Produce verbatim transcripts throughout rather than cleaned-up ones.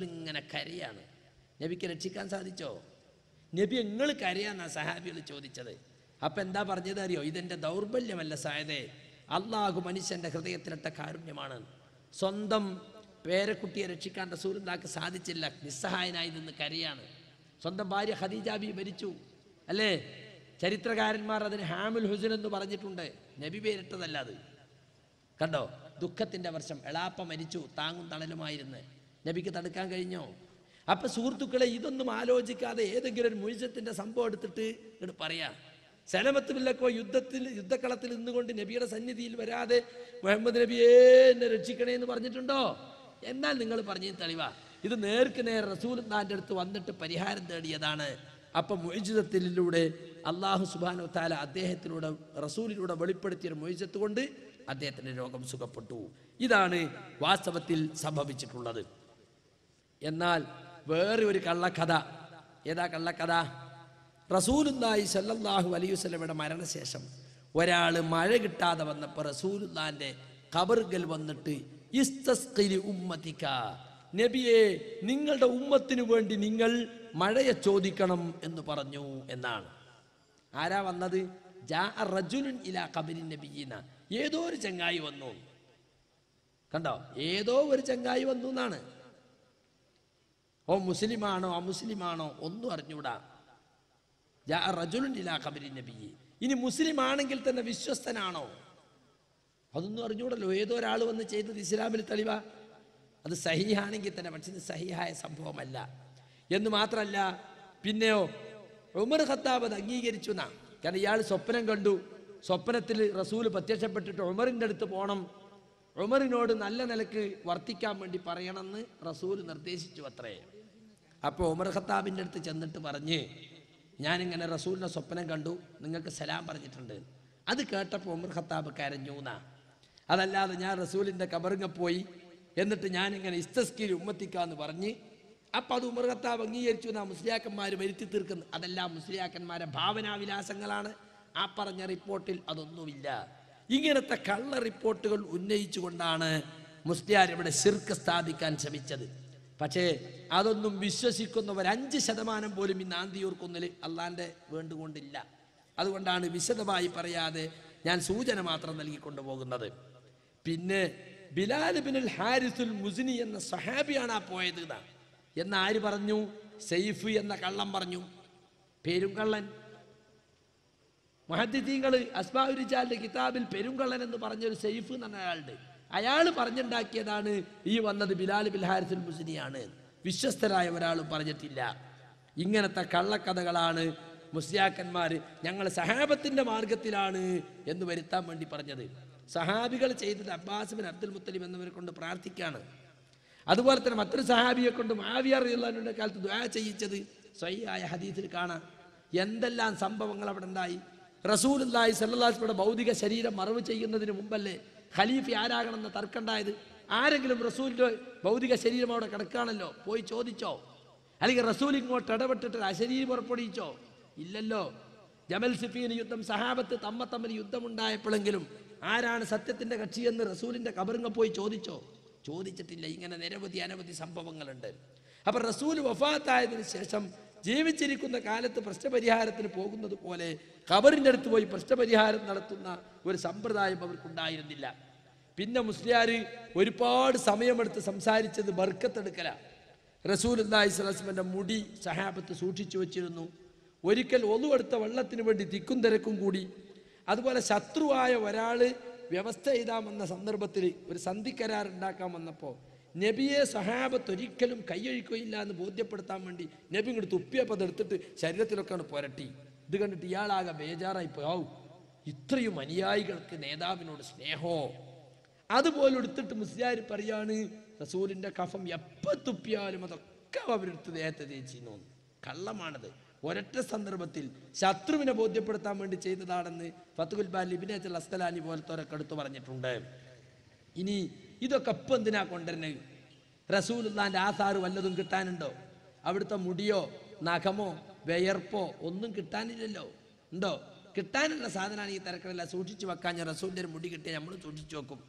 റസൂൽ ഇങ്ങനെ കരയാണ്. നബിക്ക് രക്ഷിക്കാൻ സാധിച്ചോ? നബി നിങ്ങൾ കരയാന്നാണ് സഹാബികൾ ചോദിച്ചത്. അപ്പം എന്താ പറഞ്ഞത് അറിയോ? ഇതെൻ്റെ ദൗർബല്യമല്ല സായദേ, അള്ളാഹു മനുഷ്യൻ്റെ ഹൃദയത്തിലിട്ട കാരുണ്യമാണ്. സ്വന്തം പേരക്കുട്ടിയെ രക്ഷിക്കാൻ റസൂലുള്ളാഹിക്ക് സാധിച്ചില്ല, നിസ്സഹായനായി നിന്ന് കരയാണ്. സ്വന്തം ഭാര്യ ഖദീജ ബീവി മരിച്ചു അല്ലേ? ചരിത്രകാരന്മാർ അതിന് ഹാമുൽ ഹുസൻ എന്ന് പറഞ്ഞിട്ടുണ്ട്. നബി പേരിട്ടതല്ല അത്. കണ്ടോ, ദുഃഖത്തിൻ്റെ വർഷം. എളാപ്പ മരിച്ചു, താങ്ങും തണലുമായിരുന്നു. നബിക്ക് തടുക്കാൻ കഴിഞ്ഞോ? അപ്പം സുഹൃത്തുക്കളെ, ഇതൊന്നും ആലോചിക്കാതെ ഏതെങ്കിലും ഒരു മുഴുവത്തിൻ്റെ സംഭവം എടുത്തിട്ട് ഇങ്ങോട്ട് പറയാം. സലമത്ത് ബില്ലക്കോ യുദ്ധത്തിൽ യുദ്ധക്കളത്തിൽ നിന്നുകൊണ്ട് നബിയുടെ സന്നിധിയിൽ വരാതെ മുഹമ്മദ് നബിയെ എന്നെ രക്ഷിക്കണേ എന്ന് പറഞ്ഞിട്ടുണ്ടോ? എന്നാൽ നിങ്ങൾ പറഞ്ഞത് തെളിവാ. ഇത് നേർക്ക് നേർ റസൂലുള്ളാഹിന്റെ അടുത്ത് വന്നിട്ട് പരിഹാരം തേടിയതാണ്. അപ്പം മുഅ്ജിസത്തിലൂടെ അല്ലാഹു സുബ്ഹാനഹു വ തആല അദ്ദേഹത്തിലൂടെ റസൂലിലൂടെ വെളിപ്പെടുത്തിയ മുഅ്ജിസത്ത് കൊണ്ട് അദ്ദേഹത്തിൻ്റെ രോഗം സുഖപ്പെട്ടു. ഇതാണ് വാസ്തവത്തിൽ സംഭവിച്ചിട്ടുള്ളത്. എന്നാൽ വേറെ ഒരു കള്ളക്കഥ. ഏതാ കള്ളക്കഥ? റസൂലുള്ളാഹി സ്വല്ലല്ലാഹു അലൈഹി വസല്ലമയുടെ മരണശേഷം ഒരാൾ മഴ കിട്ടാതെ വന്നപ്പോൾ റസൂലുള്ളാഹിന്റെ ഖബറുകൾ വന്നിട്ട് ഇസ്തസ്ഖിലി ഉമ്മതിക, നബിയെ നിങ്ങളുടെ ഉമ്മത്തിനു വേണ്ടി നിങ്ങൾ മഴയെ ചോദിക്കണം എന്ന് പറഞ്ഞു എന്നാണ്. ആരാ വന്നത്? ജാഅ റജുലുൻ ഇലാ ഖബരി നബിയിന, ഏതോ ഒരു ചങ്ങായി വന്നു. കണ്ടോ, ഏതോ ഒരു ചങ്ങായി വന്നു എന്നാണ്. ഓ മുസ്ലിമാണോ അമുസ്ലിമാണോ ഒന്നും അറിഞ്ഞൂടാ. ജാഅ റജുലുൻ ഇലാ ഖബരി നബിയി, ഇനി മുസ്ലിം ആണെങ്കിൽ തന്നെ വിശ്വസ്തനാണോ അതൊന്നും അറിഞ്ഞൂടല്ലോ. ഏതോ ഒരാൾ വന്ന് ചെയ്തത് ഇസ്ലാമിൽ തെളിവാ. അത് സഹീഹാണെങ്കിൽ തന്നെ, പക്ഷേ ഇത് സഹീഹായ സംഭവമല്ല എന്ന് മാത്രമല്ല, പിന്നെയോ ഉമർ ഖത്താബ് അത് അംഗീകരിച്ചു എന്നാ. കാരണം ഇയാൾ സ്വപ്നം കണ്ടു. സ്വപ്നത്തിൽ റസൂൽ പ്രത്യക്ഷപ്പെട്ടിട്ട് ഉമറിൻ്റെ അടുത്ത് പോകണം, ഉമറിനോട് നല്ല നിലക്ക് വർത്തിക്കാൻ വേണ്ടി പറയണമെന്ന് റസൂൽ നിർദ്ദേശിച്ചു അത്രേ. അപ്പോൾ ഉമർ ഖത്താബിൻ്റെ അടുത്ത് ചെന്നിട്ട് പറഞ്ഞ്, ഞാനിങ്ങനെ റസൂലിനെ സ്വപ്നം കണ്ടു, നിങ്ങൾക്ക് സലാം പറഞ്ഞിട്ടുണ്ട്. അത് കേട്ടപ്പോൾ ഉമർ ഖത്താബ് കരഞ്ഞു എന്നാ. അതല്ലാതെ ഞാൻ റസൂലിൻ്റെ കബറിങ്ങ പോയി എന്നിട്ട് ഞാനിങ്ങനെ ഇസ്തസ്കീൽ ഉമ്മത്തിക്കാന്ന് പറഞ്ഞ് അപ്പം അത് ഉമർ ഖത്താബ് അംഗീകരിച്ചു എന്നാ മുസ്ലിയാക്കന്മാർ വരുത്തി തീർക്കുന്നത്. അതെല്ലാം മുസ്ലിയാക്കന്മാരെ ഭാവനാവിലാസങ്ങളാണ്. ആ പറഞ്ഞ റിപ്പോർട്ടിൽ അതൊന്നുമില്ല. ഇങ്ങനത്തെ കള്ള റിപ്പോർട്ടുകൾ ഉന്നയിച്ചുകൊണ്ടാണ് മുസ്ലിയാർ ഇവിടെ ശിർക്ക് സ്ഥാപിക്കാൻ ശ്രമിച്ചത്. പക്ഷേ അതൊന്നും വിശ്വസിക്കുന്നവർ അഞ്ച് ശതമാനം പോലും ഈ നാന്തിയൂർക്കുന്നിൽ അള്ളാൻ്റെ വേണ്ടുകൊണ്ടില്ല. അതുകൊണ്ടാണ് വിശദമായി പറയാതെ ഞാൻ സൂചന മാത്രം നൽകിക്കൊണ്ടു പോകുന്നത്. പിന്നെ ബിലാൽ ഇബ്നുൽ ഹാരിസുൽ മുസ്നി എന്ന സഹാബിയാണ് ആ പോയത് എന്ന് ആര് പറഞ്ഞു? സൈഫ് എന്ന കള്ളം പറഞ്ഞു, പെരുങ്കള്ളൻ. മുഹദ്ദിസീങ്ങൾ അസ്മാഉർ റിജാലിന്റെ കിതാബിൽ പെരുങ്കള്ളൻ എന്ന് പറഞ്ഞൊരു സൈഫ് എന്ന് പറഞ്ഞ ആളുണ്ട്. അയാൾ പറഞ്ഞുണ്ടാക്കിയതാണ് ഈ വന്നത് ബിലാൽ ഇബ്നുൽ ഹാരിസുൽ മുസ്നിയാണ്. വിശ്വസ്തരായ ഒരാളും പറഞ്ഞിട്ടില്ല. ഇങ്ങനത്തെ കള്ളക്കഥകളാണ് മുസ്ലിയാക്കന്മാർ ഞങ്ങൾ സഹാബത്തിന്റെ മാർഗത്തിലാണ് എന്ന് വരുത്താൻ വേണ്ടി പറഞ്ഞത്. സഹാബികൾ ചെയ്തത് അബ്ബാസ് ബിൻ അബ്ദുൽ മുത്തലിബ് എന്നിവരെ കൊണ്ട് പ്രാർത്ഥിക്കാണ്. അതുപോലെ തന്നെ മറ്റൊരു സഹാബിയെ കൊണ്ട് മുആവിയ റളിയല്ലാഹു അൻഹുവിന്റെ കാലത്ത് ദുആ ചെയ്യിച്ചത് സ്വഹീഹായ ഹദീസിൽ കാണാം. എന്തെല്ലാം സംഭവങ്ങൾ അവിടെ ഉണ്ടായി. റസൂലുള്ളാഹി സ്വല്ലല്ലാഹു അലൈഹി വസല്ലം ഭൗതിക ശരീരം മറവ് ചെയ്യുന്നതിന് മുമ്പല്ലേ ഖലീഫ ആരാകണമെന്ന് തർക്കമുണ്ടായത്? ആരെങ്കിലും റസൂലിന്റെ ഭൗതിക ശരീരം അവിടെ കിടക്കുകയാണല്ലോ, പോയി ചോദിച്ചോ? അല്ലെങ്കിൽ റസൂൽ ഇങ്ങോട്ട് ഇടപെട്ടിട്ട് അശരീരം പുറപ്പെടുവിച്ചോ? ഇല്ലല്ലോ. ജമൽ സിഫീൻ യുദ്ധം സഹാബത്ത് തമ്മ തമ്മിൽ യുദ്ധമുണ്ടായപ്പോഴെങ്കിലും ആരാണ് സത്യത്തിന്റെ കക്ഷിയെന്ന് റസൂലിന്റെ കബറിങ്ങ പോയി ചോദിച്ചോ? ചോദിച്ചിട്ടില്ല. ഇങ്ങനെ നിരവധി അനവധി സംഭവങ്ങളുണ്ട്. അപ്പൊ റസൂൽ വഫാത്തായതിനു ശേഷം ജീവിച്ചിരിക്കുന്ന കാലത്ത് പ്രശ്നപരിഹാരത്തിന് പോകുന്നത് പോലെ ഖബറിന്റെ അടുത്ത് പോയി പ്രശ്നപരിഹാരം നടത്തുന്ന ഒരു സമ്പ്രദായം അവർക്കുണ്ടായിരുന്നില്ല. പിന്നെ മുസ്ലിയാർ ഒരുപാട് സമയമെടുത്ത് സംസാരിച്ചത് ബർക്കത്തെടുക്കല. റസൂലുള്ളാഹി സ്വല്ലല്ലാഹു അലൈഹി വസല്ലം മുടി സഹാബത്ത് സൂക്ഷിച്ചു വെച്ചിരുന്നു. ഒരിക്കൽ ഒന്നുവെടുത്ത വെള്ളത്തിന് വേണ്ടി തിക്കും തിരക്കും കൂടി. അതുപോലെ ശത്രുവായ ഒരാൾ വ്യവസ്ഥ ചെയ്താമെന്ന സന്ദർഭത്തിൽ ഒരു സന്ധി കരാർ ഉണ്ടാക്കാൻ വന്നപ്പോൾ നബിയെ സഹാബത്ത് ഒരിക്കലും കൈയൊഴിക്കുകയില്ല എന്ന് ബോധ്യപ്പെടുത്താൻ വേണ്ടി നബി ഇങ്ങോട്ട് തുപ്പിയപ്പോൾ അതെടുത്തിട്ട് ശരീരത്തിലൊക്കെയാണ് പുരട്ടി. ഇത് കണ്ടിട്ട് ഇയാളാകെ ബേജാറായിപ്പോയി. ആവും, ഇത്രയും അനുയായികൾക്ക് നേതാവിനോട് സ്നേഹോ. അതുപോലെ എടുത്തിട്ട് മുസ്ലിയാർ പറയാണ് റസൂലിന്റെ കഫം എപ്പോൾ തുപ്പിയാലും അതൊക്കെ അവരെടുത്ത് നേരത്തെ തേച്ചിന്നു. കള്ളമാണത്. ഒരൊറ്റ സന്ദർഭത്തിൽ ശത്രുവിനെ ബോധ്യപ്പെടുത്താൻ വേണ്ടി ചെയ്തതാണെന്ന് ഫത്ഹുൽ ബാരി ഇബ്നു ഹജർ അസ്ഖലാനി പോലത്തോരൊക്കെ എടുത്തു പറഞ്ഞിട്ടുണ്ട്. ഇനി ഇതൊക്കെ ഇപ്പം എന്തിനാ കൊണ്ടുവരുന്നത്? റസൂലുള്ളാഹിന്റെ ആസാറ് വല്ലതും കിട്ടാനുണ്ടോ? അവിടുത്തെ മുടിയോ നഖമോ വിയർപ്പോ ഒന്നും കിട്ടാനില്ലല്ലോ. ഉണ്ടോ? കിട്ടാനുള്ള സാധനമാണ് ഈ തിരക്കടല്ല. സൂക്ഷിച്ചു വെക്കാൻ ഞാൻ റസൂലിൻ്റെ ഒരു മുടി കിട്ടിയാൽ നമ്മൾ സൂക്ഷിച്ചു വെക്കും.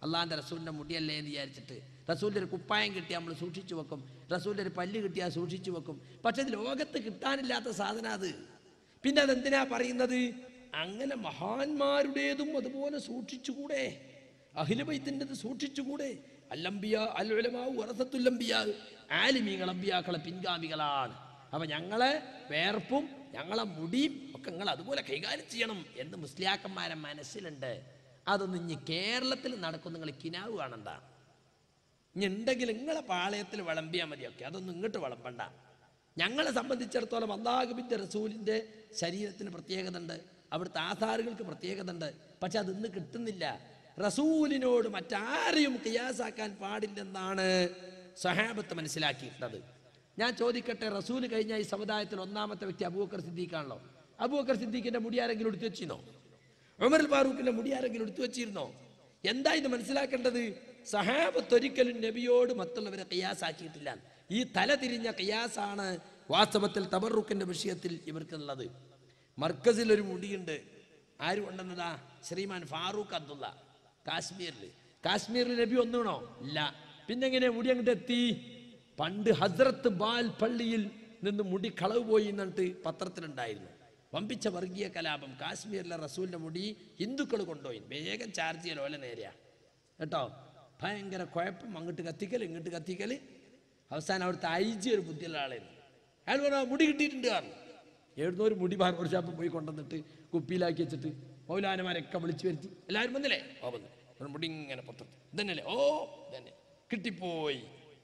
അള്ളാഹിൻ്റെ റസൂലിൻ്റെ മുടിയല്ലേ എന്ന് വിചാരിച്ചിട്ട്. റസൂലിൻ്റെ ഒരു കുപ്പായം കിട്ടിയാൽ നമ്മൾ സൂക്ഷിച്ചു വെക്കും, റസൂലിൻ്റെ ഒരു പല്ല് കിട്ടിയാൽ സൂക്ഷിച്ചു വെക്കും. പക്ഷെ ഇത് ലോകത്ത് കിട്ടാനില്ലാത്ത സാധനം അത്. പിന്നെ അതെന്തിനാ പറയുന്നത്? അങ്ങനെ മഹാന്മാരുടേതും അതുപോലെ സൂക്ഷിച്ചുകൂടെ? അഹ്ലു ബൈത്തിൻ്റെത് സൂക്ഷിച്ചുകൂടെ? അല്ലംബിയ അൽ ഉലമാ വറസത്തുൽ അംബിയാ, ആലിമീങ്ങൾ അംബിയാക്കളെ പിൻഗാമികളാണ്. അപ്പം ഞങ്ങളെ വേർപ്പും ഞങ്ങളെ മുടിയും ഒക്കെ നിങ്ങൾ അതുപോലെ കൈകാര്യം ചെയ്യണം എന്ന് മുസ്ലിയാക്കന്മാരെ മനസ്സിലുണ്ട്. അതൊന്നും ഇനി കേരളത്തിൽ നടക്കും. നിങ്ങൾ കിനാവ് കാണണ്ട. ഇനി ഉണ്ടെങ്കിൽ നിങ്ങളെ പാളയത്തിൽ വിളമ്പിയാൽ മതിയൊക്കെ, അതൊന്നും ഇങ്ങോട്ട് വിളമ്പണ്ട. ഞങ്ങളെ സംബന്ധിച്ചിടത്തോളം അല്ലാഹുവിൻ്റെ റസൂലിൻ്റെ ശരീരത്തിന് പ്രത്യേകത ഉണ്ട്, അവിടുത്തെ ആധാറുകൾക്ക് പ്രത്യേകത ഉണ്ട്. പക്ഷെ അത് ഇന്ന് കിട്ടുന്നില്ല. റസൂലിനോട് മറ്റാരെയും ഖിയാസാക്കാൻ പാടില്ലെന്നാണ് സഹാബത്ത് മനസ്സിലാക്കിയിട്ടുള്ളത്. ഞാൻ ചോദിക്കട്ടെ, റസൂൽ കഴിഞ്ഞ ഈ സമുദായത്തിൽ ഒന്നാമത്തെ വ്യക്തി അബൂബക്കർ സിദ്ദീഖാണല്ലോ. അബൂബക്കർ സിദ്ദീഖിൻ്റെ മുടി ആരെങ്കിലും എടുത്തു വെച്ചിരുന്നോ? ഉമർ ഫാറൂഖിൻ്റെ മുടി ആരെങ്കിലും എടുത്തു വെച്ചിരുന്നോ? എന്താ ഇത് മനസ്സിലാക്കേണ്ടത്? സഹാബത്ത് ഒരിക്കലും നബിയോട് മറ്റുള്ളവരെ ഖിയാസാക്കിയിട്ടില്ല. ഈ തല തിരിഞ്ഞ ഖിയാസാണ് വാസ്തവത്തിൽ തബറുക്കിൻ്റെ വിഷയത്തിൽ ഇവർക്കുള്ളത്. മർക്കസിൽ ഒരു മുടിയുണ്ട്. ആര് കൊണ്ടുവന്നതാ? ശ്രീമാൻ ഫാറൂഖ് അബ്ദുള്ള, കാശ്മീരിൽ. കാശ്മീരിൽ നബി ഒന്നുണോ? ഇല്ല. പിന്നെങ്ങനെ മുടി അങ്ങോട്ട് എത്തി? പണ്ട് ഹസ്രത്ത് ബാൽ പള്ളിയിൽ നിന്ന് മുടി കളവ് പോയി എന്നിട്ട് പത്രത്തിലുണ്ടായിരുന്നു. വമ്പിച്ച വർഗീയ കലാപം. കാശ്മീരിലെ റസൂലിൻ്റെ മുടി ഹിന്ദുക്കൾ കൊണ്ടുപോയി. വേഗം ചാർജ് ചെയ്യൽ ഓല നേരെയാ കേട്ടോ. ഭയങ്കര കുഴപ്പം. അങ്ങോട്ട് കത്തിക്കൽ ഇങ്ങോട്ട് കത്തിക്കൽ. അവസാനം അവിടുത്തെ ഐ ജി ഒരു ബുദ്ധിയുള്ള ആളായിരുന്നു. അയാൾ പറഞ്ഞാൽ മുടി കിട്ടിയിട്ടുണ്ട് കാരണം. എഴുന്നൂറ് മുടി ബാർബർ ഷാപ്പിൽ പോയി കൊണ്ടുവന്നിട്ട് കുപ്പിയിലാക്കി വെച്ചിട്ട് മൗലാനമാരൊക്കെ വിളിച്ചു വരുത്തി. എല്ലാവരും വന്നില്ലേ? ഓ വന്നു. മുടി ഇങ്ങനെ പുറത്ത് ഇതന്നെയല്ലേ? ഓ ഇതന്നെ കിട്ടിപ്പോയി.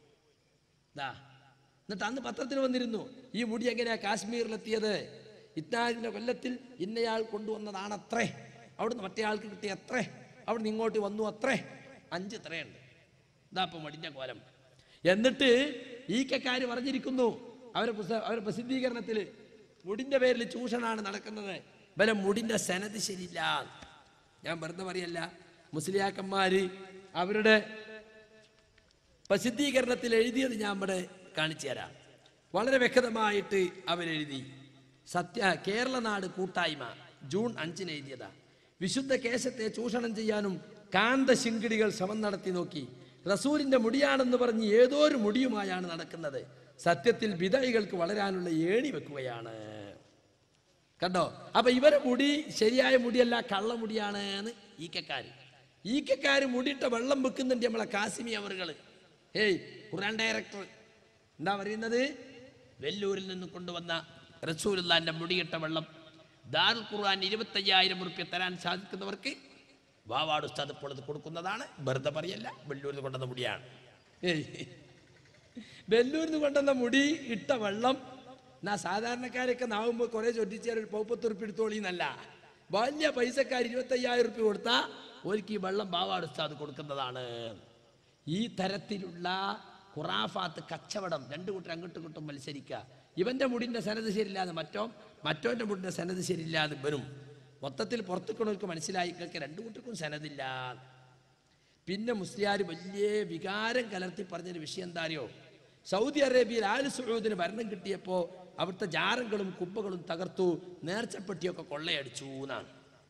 ദാ എന്നിട്ട് അന്ന് പത്രത്തിൽ വന്നിരുന്നു, ഈ മുടി എങ്ങനെയാ കാശ്മീരിലെത്തിയത്? ഇത്താലിൻ്റെ കൊല്ലത്തിൽ ഇന്നയാൾ കൊണ്ടുവന്നതാണത്രേ, അവിടുന്ന് മറ്റേ ആൾക്ക് കിട്ടിയ അത്രേ, അവിടുന്ന് ഇങ്ങോട്ട് വന്നു അത്രേ, അഞ്ച് ഇത്രയുണ്ട്. ഇതാ ഇപ്പം മടിൻ്റെ കോലം. എന്നിട്ട് ഈ കക്കാര് പറഞ്ഞിരിക്കുന്നു അവരെ അവരുടെ പ്രസിദ്ധീകരണത്തിൽ, മുടിൻ്റെ പേരിൽ ചൂഷണമാണ് നടക്കുന്നത്, ബല മുടിൻ്റെ സനത് ശരിയില്ല. ഞാൻ വെറുതെ പറയല്ല, മുസ്ലിയാക്കന്മാർ അവരുടെ പ്രസിദ്ധീകരണത്തിൽ എഴുതിയത് ഞാൻ ഇവിടെ കാണിച്ചു തരാം. വളരെ വ്യക്തമായിട്ട് അവരെഴുതി. സത്യ കേരളനാട് കൂട്ടായ്മ ജൂൺ അഞ്ചിന് എഴുതിയതാ. വിശുദ്ധ കേശത്തെ ചൂഷണം ചെയ്യാനും കാന്ത ശിങ്കിടികൾ ശ്രമം നടത്തി നോക്കി. റസൂലിന്റെ മുടിയാണെന്ന് പറഞ്ഞ് ഏതോ ഒരു മുടിയുമായാണ് നടക്കുന്നത്. സത്യത്തിൽ ബിദഈകൾക്ക് വളരാനുള്ള ഏണി വെക്കുകയാണ്. കണ്ടോ? അപ്പൊ ഇവരെ മുടി ശരിയായ മുടിയല്ല, കള്ളമുടിയാണ് എന്ന് ഈക്കക്കാര് ഈക്കക്കാര് മുടിയിട്ട വെള്ളം വെക്കുന്നുണ്ട് നമ്മളെ കാസിമി അവറുകള്. ഏയ് ഖുർആൻ ഡയറക്ടർ എന്താ പറയുന്നത്? വെല്ലൂരിൽ നിന്ന് കൊണ്ടുവന്ന റസൂലുള്ളാഹിന്റെ മുടിയിട്ട വെള്ളം ദാറുൽ ഖുർആൻ ഇരുപത്തയ്യായിരം റുപ്യ തരാൻ സാധിക്കുന്നവർക്ക് വാവാട് ഉസ്താദ് ഇപ്പോൾ ഇത് കൊടുക്കുന്നതാണ്. വെറുതെ പറയല്ല, വെല്ലൂരിൽ കൊണ്ടുവന്ന മുടിയാണ്. ഏയ് വെല്ലൂരിൽ കൊണ്ടുവന്ന മുടി ഇട്ട വെള്ളം എന്നാ സാധാരണക്കാരൊക്കെ നാവുമ്പോൾ കുറെ ചൊട്ടിച്ചാൽ ഒരു പൗപ്പത്തുറുപ്പ് എടുത്തോളിന്നല്ല, വലിയ പൈസക്കാർ ഇരുപത്തയ്യായിരം റുപ്യ കൊടുത്താൽ ഒരിക്കൽ ഈ വെള്ളം വാവാട് ഉസ്താദ് കൊടുക്കുന്നതാണ്. ഈ തരത്തിലുള്ള ഖുറാഫാത്ത് കച്ചവടം രണ്ടു കൂട്ടർ അങ്ങോട്ടും ഇങ്ങോട്ടും മത്സരിക്കുക. ഇവന്റെ മുടിന്റെ സനത് ശരിയില്ലാതെ മറ്റോ മറ്റോന്റെ മുടിന്റെ സനത് ശരിയില്ലാതെ വരും. മൊത്തത്തിൽ പുറത്തുക്കണവർക്ക് മനസ്സിലായിക്കൊക്കെ രണ്ടു കൂട്ടർക്കും സനതില്ല. പിന്നെ മുസ്ലിയാർ വലിയ വികാരം കലർത്തി പറഞ്ഞൊരു വിഷയം എന്താ അറിയോ? സൗദി അറേബ്യയിൽ ആൽ സഊദിന് ഭരണം കിട്ടിയപ്പോൾ അവിടുത്തെ ജാറങ്ങളും കുബ്ബകളും തകർത്തു, നേർച്ചപ്പെട്ടിയൊക്കെ കൊള്ളയടിച്ചു എന്നാണ്.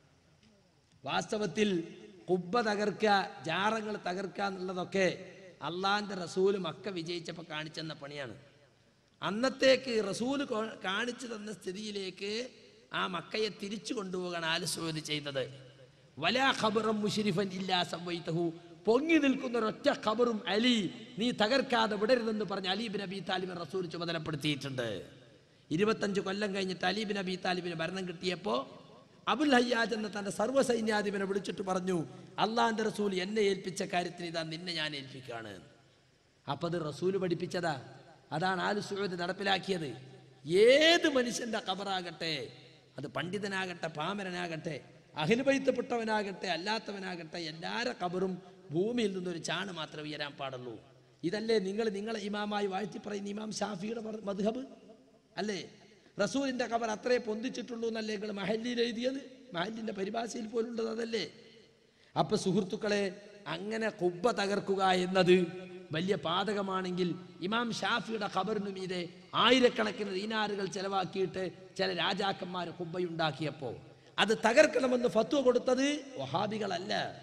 വാസ്തവത്തിൽ കുബ്ബ തകർക്കുക, ജാറങ്ങൾ തകർക്കുക എന്നുള്ളതൊക്കെ അള്ളാഹിന്റെ റസൂല് മക്ക വിജയിച്ചപ്പോൾ കാണിച്ചെന്ന പണിയാണ്. അന്നത്തേക്ക് റസൂല് കാണിച്ചു തന്ന സ്ഥിതിയിലേക്ക് ആ മക്കയെ തിരിച്ചു കൊണ്ടുപോകാൻ ആൽ സഊദ് ചെയ്തത്. വലാ ഖബറൻ മുശ്രിഫൻ ഇല്ലാ സവൈതഹു, പൊങ്ങി നിൽക്കുന്ന ഒരൊറ്റ ഖബറും അലി നീ തകർക്കാതെ വിടരുതെന്ന് പറഞ്ഞ് അലി ബിൻ അബി താലിബിനെ റസൂൽ ചുമതലപ്പെടുത്തിയിട്ടുണ്ട്. ഇരുപത്തഞ്ച് കൊല്ലം കഴിഞ്ഞിട്ട് അലി ബിൻ അബി താലിബിന് ഭരണം കിട്ടിയപ്പോൾ അബുൽ ഹയ്യാജ് എന്ന തന്റെ സർവ്വസൈന്യാധിപനെ വിളിച്ചിട്ട് പറഞ്ഞു, അള്ളാഹിന്റെ റസൂൽ എന്നെ ഏൽപ്പിച്ച കാര്യത്തിന് ഇതാ നിന്നെ ഞാൻ ഏൽപ്പിക്കുകയാണ്. അപ്പൊ അത് റസൂൽ പഠിപ്പിച്ചതാ. അതാണ് ആൽ സഊദ് നടപ്പിലാക്കിയത്. ഏത് മനുഷ്യന്റെ ഖബറാകട്ടെ, അത് പണ്ഡിതനാകട്ടെ പാമരനാകട്ടെ അഹ്ലു ബൈത്തപ്പെട്ടവനാകട്ടെ അല്ലാത്തവനാകട്ടെ, എല്ലാവരുടെ ഖബറും ഭൂമിയിൽ നിന്നൊരു ചാണ് മാത്രമേ ഉയരാൻ പാടുള്ളൂ. ഇതല്ലേ നിങ്ങൾ നിങ്ങളെ ഇമാമായി വാഴ്ത്തി പറയുന്ന ഇമാം ഷാഫിയുടെ മദ്ഹബ് അല്ലേ? റസൂലിന്റെ ഖബർ അത്രേ പൊന്തിച്ചിട്ടുള്ളൂ എന്നല്ലേ നിങ്ങൾ മഹല്ലിൽ എഴുതിയത്? മഹല്ലിന്റെ പരിഭാഷയിൽ പോലുള്ളത് അതല്ലേ? അപ്പൊ സുഹൃത്തുക്കളെ, അങ്ങനെ ഖുബ്ബ തകർക്കുക എന്നത് വലിയ പാതകമാണെങ്കിൽ ഇമാം ഷാഫിയുടെ ഖബറിനു മീതെ ആയിരക്കണക്കിന് ദീനാറുകൾ ചെലവാക്കിയിട്ട് ചില രാജാക്കന്മാർ ഖുബ്ബയുണ്ടാക്കിയപ്പോൾ അത് തകർക്കണമെന്ന് ഫത്വ കൊടുത്തത് വഹാബികളല്ല,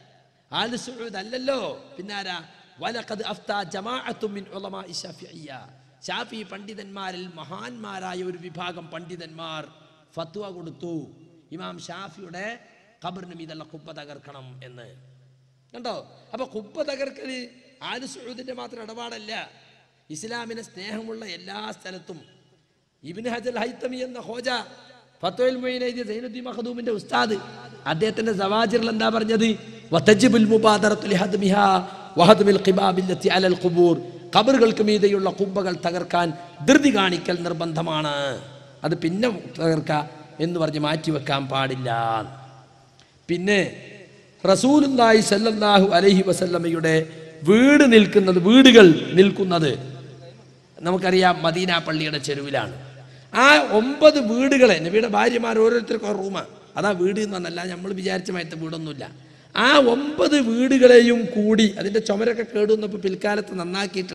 ആലു സഊദ് അല്ലല്ലോ. പിന്നാരാ? വലഖദ് അഫ്താ ജമാഅത്തും മിൻ ഉലമാഇ ശാഫിഇയ്യ, ശാഫി പണ്ഡിതന്മാരിൽ മഹാന്മാരായ ഒരു വിഭാഗം പണ്ഡിതന്മാർ ഫത്വ കൊടുത്തു ഇമാം ഷാഫിയുടെ ഖബറിന് മീതുള്ള ഖുബ്ബ തകർക്കണം എന്ന്. കണ്ടോ? അപ്പൊ ഖുബ്ബ തകർക്കൽ ആലു സഊദിന്റെ മാത്രം ഇടപാടല്ല. ഇസ്ലാമിനെ സ്നേഹമുള്ള എല്ലാ സ്ഥലത്തും ഇബ്നു ഹജർ ഹൈതമി എന്ന ഹോജ ഫത്വൽ മുഈൻ എഴുതിയ സൈനുദ്ദീൻ മഖ്ദൂമിന്റെ ഉസ്താദ്, അദ്ദേഹത്തിന്റെ സവാജിറിൽ എന്താ പറഞ്ഞത്? വതജിബുൽ മുബാദറത്തു ലിഹദ്മിഹാ വഹദ്മിൽ ഖിബാബില്ലത്തി അലൽ ഖുബൂർ, ഖബറുകൾക്ക് മീതെയുള്ള ഖുബ്ബകൾ തകർക്കാൻ ധൃതി കാണിക്കൽ നിർബന്ധമാണ്, അത് പിന്നെ തകർക്ക എന്ന് പറഞ്ഞ് മാറ്റിവെക്കാൻ പാടില്ല. പിന്നെ റസൂലുള്ളാഹി സ്വല്ലല്ലാഹു അലൈഹി വസല്ലമയുടെ വീട് നിൽക്കുന്നത് വീടുകൾ നിൽക്കുന്നത് നമുക്കറിയാം മദീന പള്ളിയുടെ ചെരുവിലാണ്. ആ ഒമ്പത് വീടുകളെ നബിയുടെ ഭാര്യമാർ ഓരോരുത്തർക്കും റൂമാണ്, അതാ വീട് എന്ന് പറഞ്ഞല്ല, നമ്മൾ വിചാരിച്ച മായത്തെ വീടൊന്നുമില്ല. ആ ഒമ്പത് വീടുകളെയും കൂടി അതിൻ്റെ ചുമരൊക്കെ കേടുവന്നപ്പോൾ പിൽക്കാലത്ത് നന്നാക്കിയിട്ട്